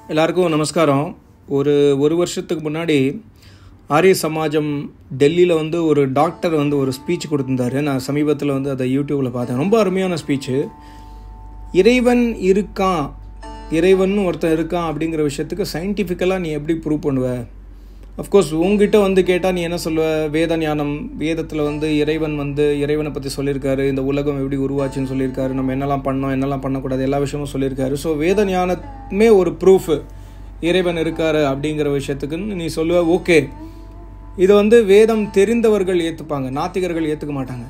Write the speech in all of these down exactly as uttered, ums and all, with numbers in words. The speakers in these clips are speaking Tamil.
எல்லாருக்கும் நமஸ்காரம். ஒரு ஒரு வருஷத்துக்கு முன்னாடி ஆரிய சமாஜம் டெல்லியில் வந்து ஒரு டாக்டர் வந்து ஒரு ஸ்பீச் கொடுத்துருந்தாரு. நான் சமீபத்தில் வந்து அதை யூடியூப்பில் பார்த்தேன். ரொம்ப அருமையான ஸ்பீச்சு. இறைவன் இருக்கான், இறைவன் ஒருத்தன் இருக்கான் அப்படிங்கிற விஷயத்துக்கு சயின்டிஃபிக்கலாக நீ எப்படி ப்ரூவ் பண்ணுவ? அஃப்கோர்ஸ் உங்ககிட்ட வந்து கேட்டால் நீ என்ன சொல்லுவ? வேத ஞானம், வேதத்தில் வந்து இறைவன் வந்து இறைவனை பற்றி சொல்லியிருக்காரு, இந்த உலகம் எப்படி உருவாச்சுன்னு சொல்லியிருக்காரு, நம்ம என்னெல்லாம் பண்ணோம் என்னெல்லாம் பண்ணக்கூடாது எல்லா விஷயமும் சொல்லியிருக்காரு. ஸோ வேத ஞானமே ஒரு ப்ரூஃபு இறைவன் இருக்காரு அப்படிங்கிற விஷயத்துக்குன்னு நீ சொல்லுவ. ஓகே, இதை வந்து வேதம் தெரிந்தவர்கள் ஏற்றுப்பாங்க, நாத்திகர்கள் ஏற்றுக்க மாட்டாங்க.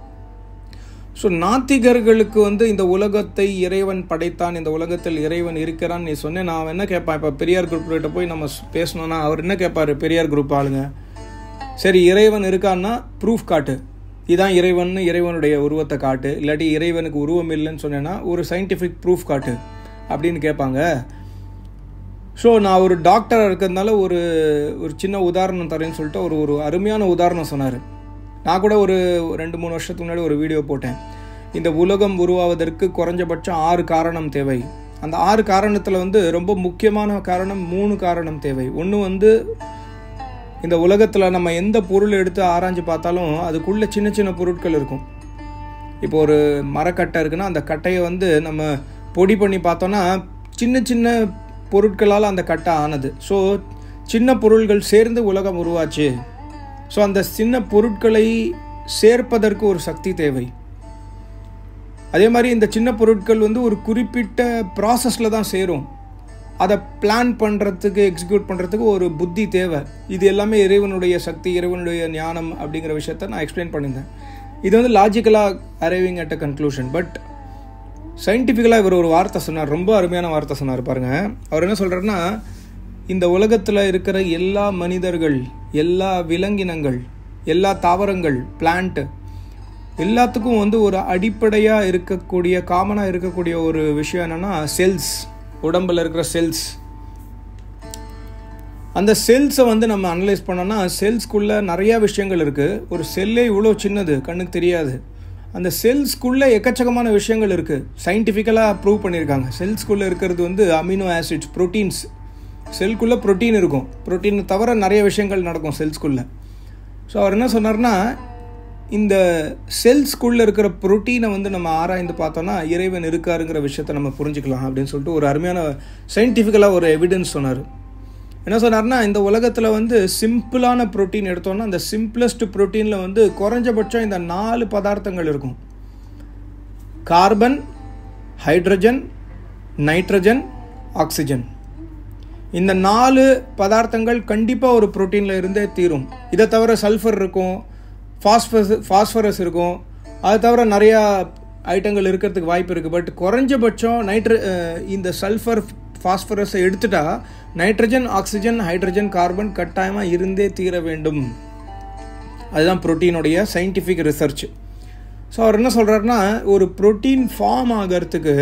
ஸோ நாத்திகர்களுக்கு வந்து இந்த உலகத்தை இறைவன் படைத்தான், இந்த உலகத்தில் இறைவன் இருக்கிறான்னு நீ சொன்னேன். நான் என்ன கேட்பேன், இப்போ பெரியார் குரூப்கிட்ட போய் நம்ம பேசணும்னா அவர் என்ன கேட்பார்? பெரியார் குரூப் ஆளுங்க, சரி இறைவன் இருக்கான்னா ப்ரூஃப் காட்டு, இதுதான் இறைவன், இறைவனுடைய உருவத்தை காட்டு, இல்லாட்டி இறைவனுக்கு உருவம் இல்லைன்னு சொன்னேன்னா ஒரு சயின்டிஃபிக் ப்ரூஃப் காட்டு அப்படின்னு கேட்பாங்க. ஸோ நான் ஒரு டாக்டராக இருக்கிறதுனால ஒரு ஒரு சின்ன உதாரணம் தரேன்னு சொல்லிட்டு ஒரு ஒரு அருமையான உதாரணம் சொன்னார். நான் கூட ஒரு ரெண்டு மூணு வருஷத்துக்கு முன்னாடி ஒரு வீடியோ போட்டேன். இந்த உலகம் உருவாவதற்கு குறைஞ்சபட்சம் ஆறு காரணம் தேவை. அந்த ஆறு காரணத்தில் வந்து ரொம்ப முக்கியமான காரணம் மூணு காரணம் தேவை. ஒன்று வந்து இந்த உலகத்தில் நம்ம எந்த பொருள் எடுத்து ஆராய்ஞ்சு பார்த்தாலும் அதுக்குள்ளே சின்ன சின்ன பொருட்கள் இருக்கும். இப்போ ஒரு மரக்கட்டை இருக்குன்னா அந்த கட்டையை வந்து நம்ம பொடி பண்ணி பார்த்தோன்னா சின்ன சின்ன பொருட்களால் அந்த கட்டை ஆனது. ஸோ சின்ன பொருள்கள் சேர்ந்து உலகம் உருவாச்சு. ஸோ அந்த சின்ன பொருட்களை சேர்ப்பதற்கு ஒரு சக்தி தேவை. அதே மாதிரி இந்த சின்ன பொருட்கள் வந்து ஒரு குறிப்பிட்ட ப்ராசஸில் தான் சேரும். அதை பிளான் பண்ணுறதுக்கு, எக்ஸிக்யூட் பண்ணுறதுக்கு ஒரு புத்தி தேவை. இது எல்லாமே இறைவனுடைய சக்தி, இறைவனுடைய ஞானம் அப்படிங்கிற விஷயத்த நான் எக்ஸ்பிளைன் பண்ணியிருந்தேன். இது வந்து லாஜிக்கலாக arriving at a conclusion. But சயின்டிஃபிக்கலாக இவர் ஒரு வார்த்தை சொன்னார், ரொம்ப அருமையான வார்த்தை சொன்னார் பாருங்கள். அவர் என்ன சொல்கிறாருன்னா, இந்த உலகத்தில் இருக்கிற எல்லா மனிதர்கள், எல்லா விலங்கினங்கள், எல்லா தாவரங்கள், பிளான்ட்டு எல்லாத்துக்கும் வந்து ஒரு அடிப்படையாக இருக்கக்கூடிய, காமனாக இருக்கக்கூடிய ஒரு விஷயம் என்னென்னா செல்ஸ். உடம்பில் இருக்கிற செல்ஸ். அந்த செல்ஸை வந்து நம்ம அனலைஸ் பண்ணோன்னா செல்ஸ்குள்ளே நிறையா விஷயங்கள் இருக்குது. ஒரு செல்லே இவ்வளோ சின்னது, கண்ணுக்கு தெரியாது. அந்த செல்ஸ்குள்ளே எக்கச்சக்கமான விஷயங்கள் இருக்குது. சயின்டிஃபிக்கலாக ப்ரூவ் பண்ணியிருக்காங்க. செல்ஸ்குள்ளே இருக்கிறது வந்து அமினோ ஆசிட்ஸ், ப்ரோட்டீன்ஸ். செல்குள்ளே ப்ரோட்டீன் இருக்கும், ப்ரோட்டீன் தவிர நிறைய விஷயங்கள் நடக்கும் செல்ஸ்குள்ளே. ஸோ அவர் என்ன சொன்னார்னா, இந்த செல்ஸ்குள்ளே இருக்கிற ப்ரோட்டீனை வந்து நம்ம ஆராய்ந்து பார்த்தோன்னா இறைவன் இருக்காருங்கிற விஷயத்த நம்ம புரிஞ்சுக்கலாம் அப்படின்னு சொல்லிட்டு ஒரு அருமையான சயின்டிஃபிக்கலாக ஒரு எவிடன்ஸ் சொன்னார். என்ன சொன்னார்னா, இந்த உலகத்தில் வந்து சிம்பிளான ப்ரோட்டீன் எடுத்தோன்னா அந்த சிம்பிளஸ்ட் ப்ரோட்டீனில் வந்து குறைஞ்சபட்சம் இந்த நாலு பதார்த்தங்கள் இருக்கும். Carbon, hydrogen, nitrogen, oxygen. இந்த நாலு பதார்த்தங்கள் கண்டிப்பாக ஒரு ப்ரோட்டீனில் இருந்தே தீரும். இதை தவிர சல்ஃபர் இருக்கும், ஃபாஸ்பரஸ் ஃபாஸ்பரஸ் இருக்கும், அது தவிர நிறையா ஐட்டங்கள் இருக்கிறதுக்கு வாய்ப்பு இருக்குது. பட் குறைஞ்சபட்சம் நைட்ர இந்த சல்ஃபர் ஃபாஸ்பரஸை எடுத்துட்டா நைட்ரஜன், ஆக்சிஜன், ஹைட்ரஜன், கார்பன் கட்டாயமாக இருந்தே தீர வேண்டும். அதுதான் புரோட்டீனுடைய சயின்டிஃபிக் ரிசர்ச். ஸோ அவர் என்ன சொல்கிறாருன்னா, ஒரு புரோட்டீன் ஃபார்ம் ஆகிறதுக்கு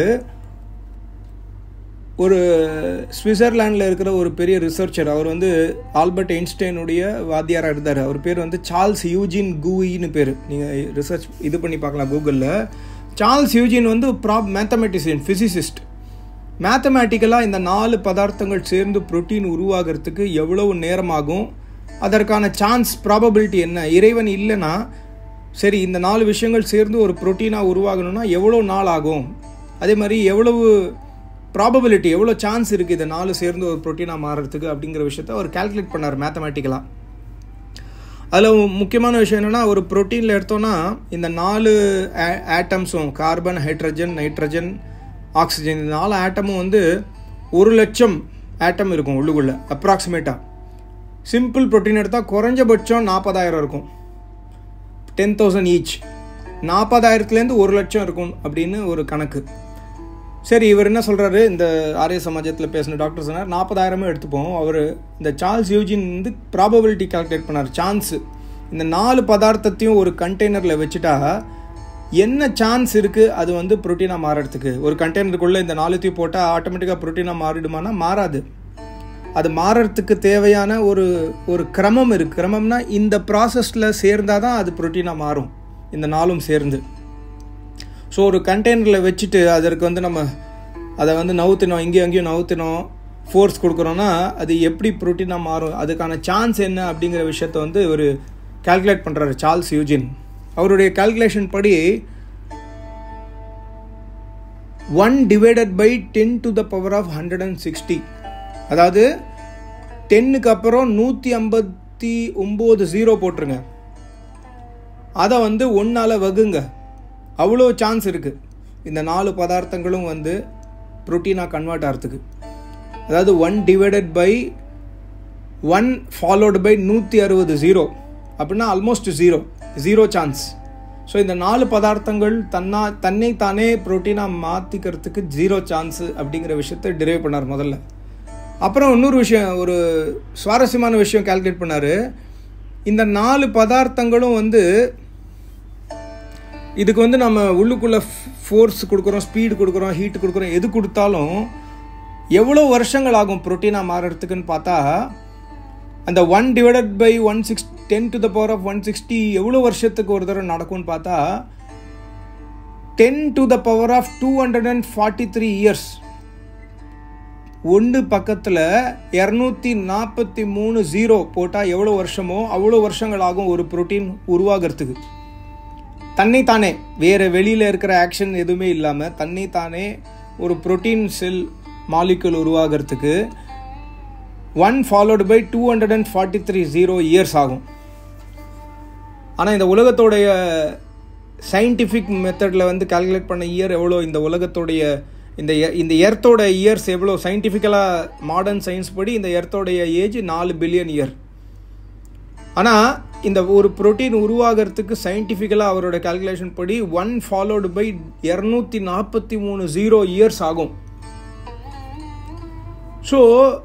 ஒரு சுவிட்சர்லாண்டில் இருக்கிற ஒரு பெரிய ரிசர்ச்சர், அவர் வந்து ஆல்பர்ட் ஐன்ஸ்டைனுடைய வாத்தியாராக இருந்தார். அவர் பேர் வந்து சார்ல்ஸ் யூஜின் கூயின்னு பேர். நீங்கள் ரிசர்ச் இது பண்ணி பார்க்கலாம் கூகுளில். சார்ல்ஸ் யூஜின் வந்து ப்ராப் மேத்தமெட்டிஷியன், ஃபிசிசிஸ்ட். மேத்தமேட்டிக்கலாக இந்த நாலு பதார்த்தங்கள் சேர்ந்து புரோட்டீன் உருவாகிறதுக்கு எவ்வளவு நேரமாகும், அதற்கான சான்ஸ், ப்ராபபிலிட்டி என்ன, இறைவன் இல்லைன்னா சரி இந்த நாலு விஷயங்கள் சேர்ந்து ஒரு புரோட்டீனாக உருவாகணும்னா எவ்வளோ நாள் ஆகும், அதே மாதிரி எவ்வளவு ப்ராபபிலிட்டி, எவ்வளோ சான்ஸ் இருக்குது இதை நாலு சேர்ந்து ஒரு புரோட்டீனாக மாறுறதுக்கு அப்படிங்கிற விஷயத்த அவர் கால்குலேட் பண்ணார் மேத்தமேட்டிக்கலாக. அதில் முக்கியமான விஷயம் என்னென்னா, ஒரு புரோட்டீனில் எடுத்தோன்னா இந்த நாலு ஆட்டம்ஸும் கார்பன், ஹைட்ரஜன், நைட்ரஜன், ஆக்சிஜன், இந்த நாலு ஆட்டமும் வந்து ஒரு லட்சம் ஆட்டம் இருக்கும் உள்ளுக்குள்ளே அப்ராக்சிமேட்டாக. சிம்பிள் ப்ரோட்டீன் எடுத்தால் குறைஞ்சபட்சம் நாற்பதாயிரம் இருக்கும், டென் தௌசண்ட் ஈச். நாற்பதாயிரத்துலேருந்து ஒரு லட்சம் இருக்கும் அப்படின்னு ஒரு கணக்கு. சரி, இவர் என்ன சொல்கிறாரு, இந்த ஆரிய சமாஜத்தில் பேசின டாக்டர் சொன்னார் நாற்பதாயிரமே எடுத்துப்போம். அவர் இந்த சார்ல்ஸ் யூஜின் வந்து ப்ராபபிலிட்டி கால்குலேட் பண்ணார், சான்ஸு. இந்த நாலு பதார்த்தத்தையும் ஒரு கண்டெய்னரில் வச்சுட்டா என்ன சான்ஸ் இருக்குது அது வந்து ப்ரோட்டீனாக மாறுறதுக்கு. ஒரு கண்டெய்னருக்குள்ளே இந்த நாலுத்தையும் போட்டால் ஆட்டோமேட்டிக்காக ப்ரோட்டீனாக மாறிடுமானா மாறாது. அது மாறுறதுக்கு தேவையான ஒரு ஒரு கிரமம் இருக்குது. கிரமம்னா இந்த ப்ராசஸில் சேர்ந்தால் தான் அது ப்ரோட்டீனாக மாறும், இந்த நாலும் சேர்ந்து. ஸோ ஒரு கண்டெய்னரில் வச்சுட்டு அதற்கு வந்து நம்ம அதை வந்து நவுத்தினோம், இங்கேயும் அங்கேயும் நவுத்தினோம், ஃபோர்ஸ் கொடுக்குறோன்னா அது எப்படி ப்ரோட்டீனாக மாறும், அதுக்கான சான்ஸ் என்ன அப்படிங்கிற விஷயத்த வந்து ஒரு கால்குலேட் பண்ணுறாரு சார்ல்ஸ் யூஜின். அவருடைய கால்குலேஷன் படி one divided by ten to the power of hundred and sixty, அதாவது டென்னுக்கு அப்புறம் நூற்றி ஐம்பத்தி ஒம்பது ஜீரோ போட்டுருங்க, அதை வந்து ஒன்றால் வகுங்க. அவ்வளோ சான்ஸ் இருக்குது இந்த நாலு பதார்த்தங்களும் வந்து ப்ரோட்டீனாக கன்வெர்ட் ஆகிறதுக்கு. அதாவது one divided by one followed by நூற்றி அறுபது ஜீரோ அப்படின்னா almost zero zero chance. So இந்த நாலு பதார்த்தங்கள் தன்னா தன்னை தானே ப்ரோட்டீனாக மாற்றிக்கிறதுக்கு ஜீரோ சான்ஸு அப்படிங்கிற விஷயத்தை டிரைவ் பண்ணார் முதல்ல. அப்புறம் இன்னொரு விஷயம், ஒரு சுவாரஸ்யமான விஷயம் கால்குலேட் பண்ணார். இந்த நாலு பதார்த்தங்களும் வந்து இதுக்கு வந்து நம்ம உள்ளுக்குள்ளே ஃபோர்ஸ் கொடுக்குறோம், ஸ்பீடு கொடுக்குறோம், ஹீட் கொடுக்குறோம், எது கொடுத்தாலும் எவ்வளோ வருஷங்கள் ஆகும் ப்ரோட்டீனாக மாறுறதுக்குன்னு பார்த்தா அந்த one divided by one six ten to the power of one sixty எவ்வளோ வருஷத்துக்கு ஒரு தடவை நடக்கும்னு பார்த்தா ten to the power of two hundred and forty three years. ஒன்று பக்கத்தில் இரநூத்தி நாற்பத்தி மூணு ஜீரோ போட்டால் எவ்வளோ வருஷமோ அவ்வளோ வருஷங்கள் ஆகும் ஒரு ப்ரோட்டீன் உருவாகிறதுக்கு. தன்னைத்தானே வேறு வெளியில் இருக்கிற ஆக்ஷன் எதுவுமே இல்லாமல் தன்னைத்தானே ஒரு ப்ரோட்டீன் செல் மாலிகுல் உருவாகிறதுக்கு one followed by two hundred and forty three zero years ஆகும். ஆனால் இந்த உலகத்தோடைய சயின்டிஃபிக் மெத்தடில் வந்து கால்குலேட் பண்ண இயர் எவ்வளோ, இந்த உலகத்தோடைய இந்த இந்த எர்த்தோட இயர்ஸ் எவ்வளோ, சயின்டிஃபிக்கலாக மாடர்ன் சயின்ஸ் படி இந்த எர்த்தோடைய ஏஜ் நாலு பில்லியன் இயர். ஆனால் இந்த ஒரு ப்ரோட்டீன் உருவாகிறதுக்கு சயின்டிஃபிக்கலாக அவரோட கால்குலேஷன் படி ஒன் ஃபாலோடு பை இரநூத்தி நாற்பத்தி மூணு ஜீரோ இயர்ஸ் ஆகும். ஸோ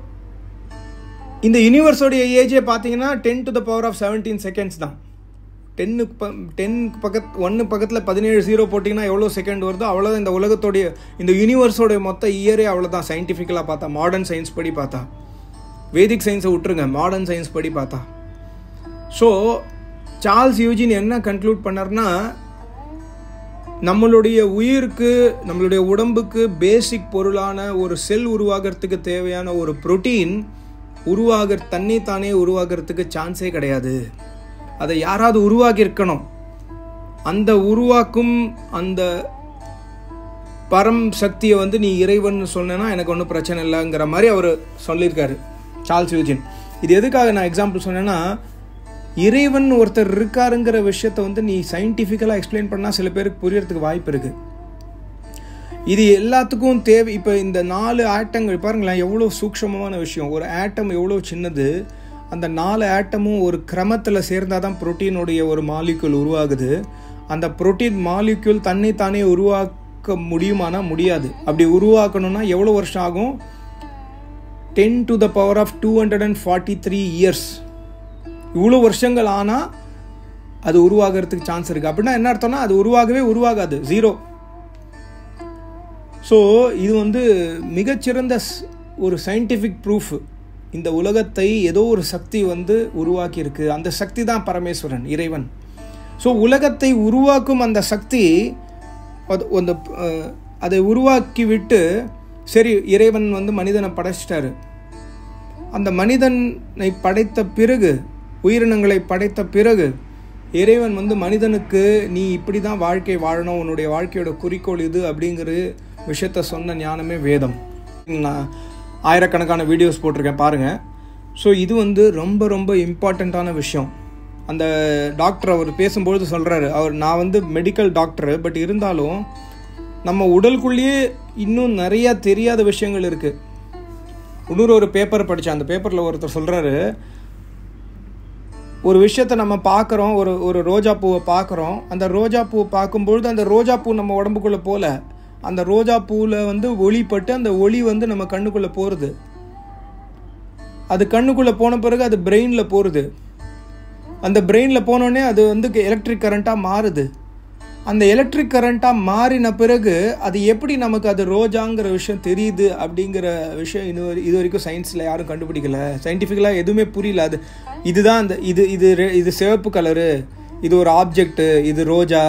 இந்த யூனிவர்ஸோடைய ஏஜே பார்த்தீங்கன்னா ten to the power of seventeen seconds தான். டென்னுக்கு ப டென் பக்கத் ஒன்று பக்கத்தில் பதினேழு ஜீரோ போட்டிங்கன்னா எவ்வளோ செகண்ட் வருதோ அவ்வளோதான் இந்த உலகத்தோடைய இந்த யூனிவர்ஸோடைய மொத்த இயரே அவ்வளோதான் சயின்டிஃபிக்கலாக பார்த்தா, மாடர்ன் சயின்ஸ் படி பார்த்தா. வேதிக் சயின்ஸை விட்டுருங்க, மாடர்ன் சயின்ஸ் படி பார்த்தா. ஸோ சார்ல்ஸ் யூஜின் என்ன கன்க்ளூட் பண்ணார்னா, நம்மளுடைய உயிருக்கு நம்மளுடைய உடம்புக்கு பேசிக் பொருளான ஒரு செல் உருவாகிறதுக்கு தேவையான ஒரு புரோட்டீன் உருவாக தன்னைத்தானே உருவாகிறதுக்கு சான்ஸே கிடையாது. அதை யாராவது உருவாக்கி இருக்கணும். அந்த உருவாக்கும் அந்த பரம் சக்தியை வந்து நீ இறைவன் சொன்னா எனக்கு ஒன்றும் பிரச்சனை இல்லைங்கிற மாதிரி அவர் சொல்லியிருக்காரு சார்ல்ஸ் யூஜின். இது எதுக்காக நான் எக்ஸாம்பிள் சொன்னேன்னா, இறைவன் ஒருத்தர் இருக்காருங்கிற விஷயத்தை வந்து நீ சயின்டிஃபிக்கலாக எக்ஸ்பிளைன் பண்ணால் சில பேருக்கு புரியறதுக்கு வாய்ப்பு இருக்குது. இது எல்லாத்துக்கும் தேவை. இப்போ இந்த நாலு ஆட்டங்கள் பாருங்களேன், எவ்வளோ சூக்ஷ்மமான விஷயம். ஒரு ஆட்டம் எவ்வளோ சின்னது, அந்த நாலு ஆட்டமும் ஒரு கிரமத்தில் சேர்ந்தால் தான் புரோட்டீனுடைய ஒரு மாலிக்யூல் உருவாகுது. அந்த புரோட்டீன் மாலிக்யூல் தன்னைத்தானே உருவாக்க முடியுமானா முடியாது. அப்படி உருவாக்கணும்னா எவ்வளோ வருஷம் ஆகும்? Ten to the power of two hundred and forty three years. இவ்வளோ வருஷங்கள் ஆனால் அது உருவாகிறதுக்கு சான்ஸ் இருக்குது. அப்படின்னா என்ன அர்த்தம்னா அது உருவாகவே உருவாகாது, ஜீரோ. ஸோ இது வந்து மிகச்சிறந்த ஒரு சயின்டிஃபிக் ப்ரூஃப். இந்த உலகத்தை ஏதோ ஒரு சக்தி வந்து உருவாக்கியிருக்கு. அந்த சக்தி தான் பரமேஸ்வரன், இறைவன். ஸோ உலகத்தை உருவாக்கும் அந்த சக்தி அந்த அதை உருவாக்கி விட்டு, சரி இறைவன் வந்து மனிதனை படைச்சிட்டாரு. அந்த மனிதனை படைத்த பிறகு, உயிரினங்களை படைத்த பிறகு இறைவன் வந்து மனிதனுக்கு நீ இப்படி தான் வாழ்க்கை வாழணும், உன்னுடைய வாழ்க்கையோட குறிக்கோள் இது அப்படிங்கிற விஷயத்த சொன்ன ஞானமே வேதம். நான் ஆயிரக்கணக்கான வீடியோஸ் போட்டிருக்கேன் பாருங்கள். ஸோ இது வந்து ரொம்ப ரொம்ப இம்பார்ட்டண்ட்டான விஷயம். அந்த டாக்டர் அவர் பேசும்பொழுது சொல்கிறாரு, அவர் நான் வந்து மெடிக்கல் டாக்டரு, பட் இருந்தாலும் நம்ம உடலுக்குள்ளேயே இன்னும் நிறையா தெரியாத விஷயங்கள் இருக்குது. இன்னொரு ஒரு பேப்பர் படித்தேன். அந்த பேப்பரில் ஒருத்தர் சொல்கிறாரு, ஒரு விஷயத்தை நம்ம பார்க்குறோம், ஒரு ஒரு ரோஜா பூவை பார்க்குறோம். அந்த ரோஜா பூவை பார்க்கும்பொழுது அந்த ரோஜா பூ நம்ம உடம்புக்குள்ளே போல, அந்த ரோஜா பூவில் வந்து ஒளிப்பட்டு அந்த ஒளி வந்து நம்ம கண்ணுக்குள்ளே போகிறது. அது கண்ணுக்குள்ளே போன பிறகு அது பிரெயினில் போகிறது. அந்த பிரெயினில் போனோடனே அது வந்து எலக்ட்ரிக் கரண்ட்டாக மாறுது. அந்த எலக்ட்ரிக் கரண்ட்டாக மாறின பிறகு அது எப்படி நமக்கு அது ரோஜாங்கிற விஷயம் தெரியுது அப்படிங்கிற விஷயம் இன்னும் இது வரைக்கும் சயின்ஸில் யாரும் கண்டுபிடிக்கல. சயின்டிஃபிக்கலாக எதுவுமே புரியல. அது இதுதான் அந்த இது இது இது சிவப்பு கலரு, இது ஒரு ஆப்ஜெக்ட்டு, இது ரோஜா.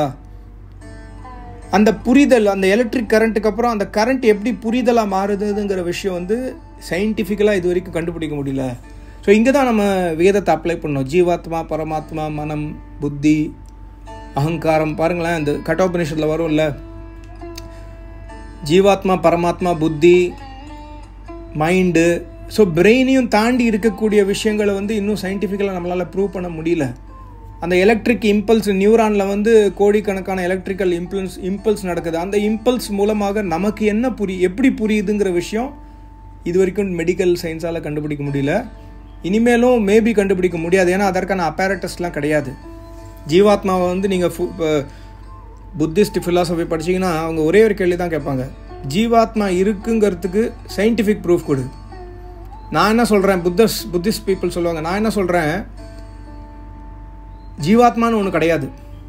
அந்த புரிதல், அந்த எலக்ட்ரிக் கரண்ட்டுக்கு அப்புறம் அந்த கரண்ட் எப்படி புரிதலாக மாறுதுங்கிற விஷயம் வந்து சயின்டிஃபிக்கலாக இது வரைக்கும் கண்டுபிடிக்க முடியல. ஸோ இங்கே தான் நம்ம வேதத்தை அப்ளை பண்ணோம். ஜீவாத்மா, பரமாத்மா, மனம், புத்தி, அகங்காரம். பாருங்களேன், இந்த கட்டோபனிஷத்தில் வரும்ல, ஜீவாத்மா, பரமாத்மா, புத்தி, மைண்டு. ஸோ பிரெயினையும் தாண்டி இருக்கக்கூடிய விஷயங்களை வந்து இன்னும் சயின்டிஃபிக்கலாக நம்மளால் ப்ரூவ் பண்ண முடியல. அந்த எலக்ட்ரிக் இம்பல்ஸ் நியூரானில் வந்து கோடிக்கணக்கான எலக்ட்ரிக்கல் இம்பல்ஸ் இம்பல்ஸ் நடக்குது. அந்த இம்பல்ஸ் மூலமாக நமக்கு என்ன புரி எப்படி புரியுதுங்கிற விஷயம் இது வரைக்கும் மெடிக்கல் சயின்ஸால் கண்டுபிடிக்க முடியல. இனிமேலும் மேபி கண்டுபிடிக்க முடியாது. ஏன்னா அதற்கான அப்பேரட்டஸ்லாம் கிடையாது. ஜீவாத்மாவை வந்து நீங்கள் இப்போ புத்திஸ்ட் ஃபிலாசபி படிச்சிங்கன்னா அவங்க ஒரே ஒரு கேள்வி தான் கேட்பாங்க, ஜீவாத்மா இருக்குங்கிறதுக்கு சயின்டிஃபிக் ப்ரூஃப் கொடு. நான் என்ன சொல்கிறேன், புத்தஸ் புத்திஸ்ட் பீப்புள் சொல்லுவாங்க, நான் என்ன சொல்கிறேன், ஜீவாத்மான்னு ஒன்று கிடையாது.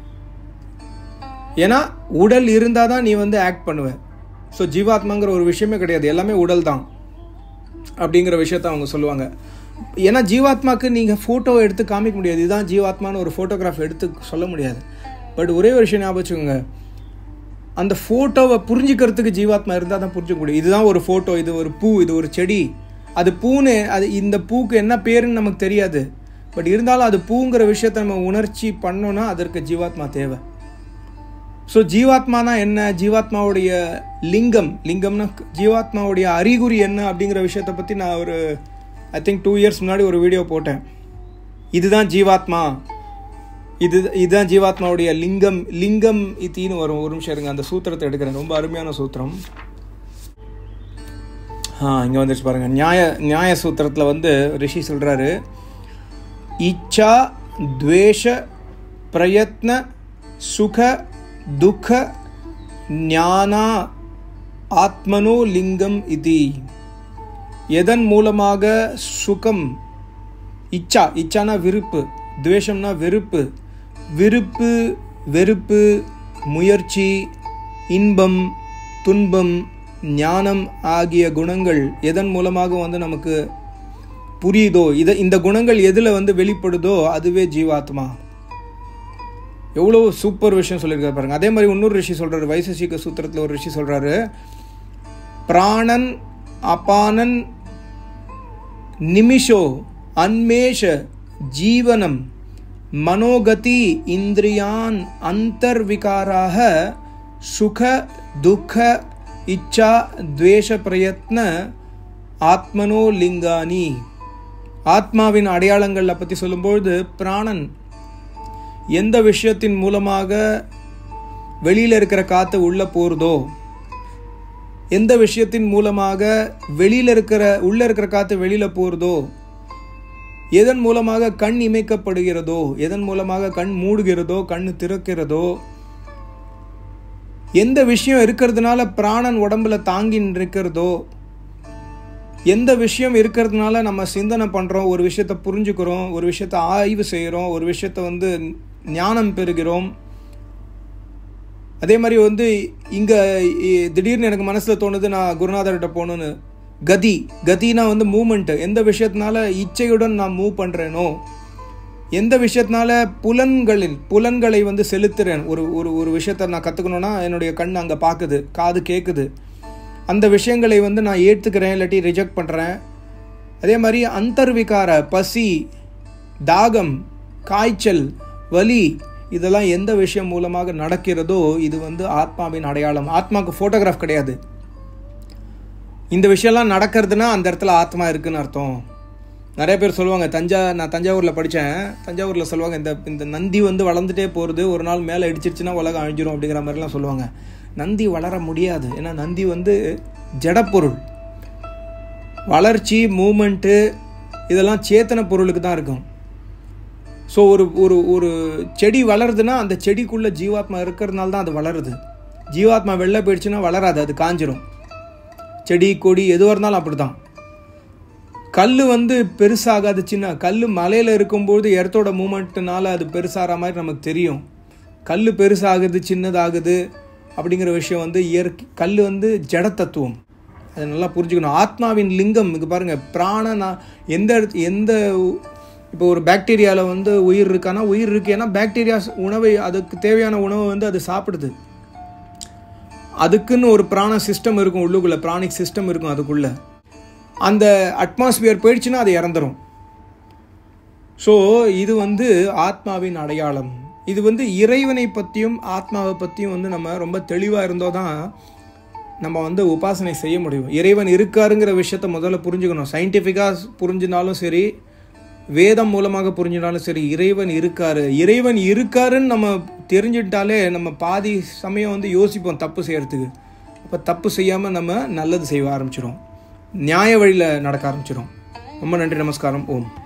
ஏன்னா உடல் இருந்தால் தான் நீ வந்து ஆக்ட் பண்ணுவேன். ஸோ ஜீவாத்மாங்கிற ஒரு விஷயமே கிடையாது, எல்லாமே உடல் தான் அப்படிங்கிற விஷயத்த அவங்க சொல்லுவாங்க. ஏன்னா ஜீவாத்மாவுக்கு நீங்கள் ஃபோட்டோ எடுத்து காமிக்க முடியாது, இதுதான் ஜீவாத்மான்னு ஒரு ஃபோட்டோகிராஃப் எடுத்து சொல்ல முடியாது. பட் ஒரே ஒரு விஷயம் ஞாபகம் வச்சுக்கோங்க, அந்த ஃபோட்டோவை புரிஞ்சுக்கிறதுக்கு ஜீவாத்மா இருந்தால் தான் புரிஞ்சுக்க முடியும். இதுதான் ஒரு ஃபோட்டோ, இது ஒரு பூ, இது ஒரு செடி. அது பூன்னு, அது இந்த பூக்கு என்ன பேருன்னு நமக்கு தெரியாது. பட் இருந்தாலும் அது பூங்கிற விஷயத்தை நம்ம உணர்ச்சி பண்ணோன்னா அதற்கு ஜீவாத்மா தேவை. ஸோ ஜீவாத்மானா என்ன, ஜீவாத்மாவுடைய லிங்கம், லிங்கம்னா ஜீவாத்மாவுடைய அறிகுறி என்ன அப்படிங்கிற விஷயத்தை பற்றி நான் ஒரு ஐ திங்க் டூ இயர்ஸ் முன்னாடி ஒரு வீடியோ போட்டேன். இதுதான் ஜீவாத்மா, இது இதுதான் ஜீவாத்மாவுடைய லிங்கம். லிங்கம் இத்தின்னு வரும். ஒரு நிமிஷம் இருங்க, அந்த சூத்திரத்தை எடுக்கிறேன், ரொம்ப அருமையான சூத்திரம். ஆ இங்கே வந்துருச்சு பாருங்கள். நியாய நியாய சூத்திரத்தில் வந்து ரிஷி சொல்கிறாரு, இச்சா துவேஷ பிரயத்ன சுக துக்க ஞானா ஆத்மனோ லிங்கம் இது. எதன் மூலமாக சுகம், இச்சா, இச்சானா விருப்பு, துவேஷம்னா வெறுப்பு, விருப்பு வெறுப்பு, முயற்சி, இன்பம், துன்பம், ஞானம் ஆகிய குணங்கள் எதன் மூலமாக வந்து நமக்கு புரியுதோ, இதை இந்த குணங்கள் எதில் வந்து வெளிப்படுதோ அதுவே ஜீவாத்மா. எவ்வளோ சூப்பர் விஷயம் சொல்லியிருக்காரு பாருங்க. அதே மாதிரி இன்னொரு ரிஷி சொல்கிறாரு, வைசசிக சூத்திரத்தில் ஒரு ரிஷி சொல்கிறாரு, பிராணன் அபானன் நிமிஷோ அன்மேஷ ஜீவனம் மனோகதி இந்திரியான் அந்தர்விகாராக சுக துக்க இச்சா துவேஷ பிரயத்ன ஆத்மனோ லிங்கானி. ஆத்மாவின் அடையாளங்களை பற்றி சொல்லும்பொழுது, பிராணன் எந்த விஷயத்தின் மூலமாக வெளியில் இருக்கிற காற்று உள்ளே போகிறதோ, எந்த விஷயத்தின் மூலமாக வெளியில் இருக்கிற உள்ளே இருக்கிற காற்று வெளியில் போகிறதோ, எதன் மூலமாக கண் இமைக்கப்படுகிறதோ, எதன் மூலமாக கண் மூடுகிறதோ, கண் திறக்கிறதோ, எந்த விஷயம் இருக்கிறதுனால பிராணன் உடம்புல தாங்கி இருக்கிறதோ, எந்த விஷயம் இருக்கிறதுனால நம்ம சிந்தனை பண்ணுறோம், ஒரு விஷயத்தை புரிஞ்சுக்கிறோம், ஒரு விஷயத்தை ஆய்வு செய்கிறோம், ஒரு விஷயத்தை வந்து ஞானம் பெறுகிறோம். அதே மாதிரி வந்து இங்கே திடீர்னு எனக்கு மனசில் தோணுது நான் குருநாதர்கிட்ட போகணுன்னு. கதி, கதினா வந்து மூமெண்ட்டு. எந்த விஷயத்தினால இச்சையுடன் நான் மூவ் பண்ணுறேனோ, எந்த விஷயத்தினால புலன்களில் புலன்களை வந்து செலுத்துகிறேன், ஒரு ஒரு ஒரு விஷயத்தை நான் கற்றுக்கணுன்னா என்னுடைய கண் அங்கே பார்க்குது, காது கேட்குது, அந்த விஷயங்களை வந்து நான் ஏற்றுக்கிறேன் இல்லாட்டி ரிஜெக்ட் பண்ணுறேன். அதே மாதிரி அந்தர்விகார, பசி, தாகம், காய்ச்சல், வலி, இதெல்லாம் எந்த விஷயம் மூலமாக நடக்கிறதோ இது வந்து ஆத்மாவின் அடையாளம். ஆத்மாவுக்கு ஃபோட்டோகிராஃப் கிடையாது. இந்த விஷயம்லாம் நடக்கிறதுனா அந்த இடத்துல ஆத்மா இருக்குதுன்னு அர்த்தம். நிறைய பேர் சொல்லுவாங்க, தஞ்சா நான் தஞ்சாவூரில் படித்தேன், தஞ்சாவூரில் சொல்லுவாங்க, இந்த இந்த நந்தி வந்து வளர்ந்துட்டே போகிறது, ஒரு நாள் மேலே இடிச்சிருச்சுன்னா உலகம் அழிஞ்சிரும் அப்படிங்கிற மாதிரிலாம் சொல்லுவாங்க. நந்தி வளர முடியாது. ஏன்னா நந்தி வந்து ஜடப்பொருள். வளர்ச்சி, மூமெண்ட்டு இதெல்லாம் சேத்தன பொருளுக்கு தான் இருக்கும். ஸோ ஒரு ஒரு ஒரு செடி வளருதுன்னா அந்த செடிக்குள்ளே ஜீவாத்மா இருக்கிறதுனால தான் அது வளருது. ஜீவாத்மா வெளில போயிடுச்சுன்னா வளராது, அது காஞ்சிரும். செடி கொடி எதுவாக இருந்தாலும் அப்படி தான். கல் வந்து பெருசாகாது, சின்ன கல் மலையில் இருக்கும்போது எர்த்தோட மூமெண்ட்டுனால அது பெருசாகிற மாதிரி நமக்கு தெரியும். கல் பெருசாகுது, சின்னதாகுது அப்படிங்கிற விஷயம் வந்து இயற்கை. கல் வந்து ஜட தத்துவம், அதை நல்லா புரிஞ்சுக்கணும். ஆத்மாவின் லிங்கம் இங்கே பாருங்கள். பிராணனா எந்த எந்த இப்போ ஒரு பாக்டீரியாவில் வந்து உயிர் இருக்கானா, உயிர் இருக்கு. ஏன்னா பாக்டீரியா உணவை, அதுக்கு தேவையான உணவை வந்து அது சாப்பிடுது. அதுக்குன்னு ஒரு பிராண சிஸ்டம் இருக்கும் உள்ளுக்குள்ளே, பிராணிக் சிஸ்டம் இருக்கும் அதுக்குள்ளே. அந்த அட்மாஸ்பியர் போயிடுச்சுன்னா அது இறந்துடும். ஸோ இது வந்து ஆத்மாவின் அடையாளம். இது வந்து இறைவனை பற்றியும் ஆத்மாவை பற்றியும் வந்து நம்ம ரொம்ப தெளிவாக இருந்தோம் தான் நம்ம வந்து உபாசனை செய்ய முடியும். இறைவன் இருக்காருங்கிற விஷயத்த முதல்ல புரிஞ்சுக்கணும். சயின்டிஃபிக்காக புரிஞ்சினாலும் சரி, வேதம் மூலமாக புரிஞ்சினாலும் சரி, இறைவன் இருக்காரு இறைவன் இருக்காருன்னு நம்ம தெரிஞ்சுட்டாலே நம்ம பாதி சமயம் வந்து யோசிப்போம் தப்பு செய்கிறதுக்கு. அப்போ தப்பு செய்யாமல் நம்ம நல்லது செய்ய ஆரம்பிச்சிடும், நியாய வழியில் நடக்க ஆரம்பிச்சிடும். ரொம்ப நன்றி, நமஸ்காரம், ஓம்.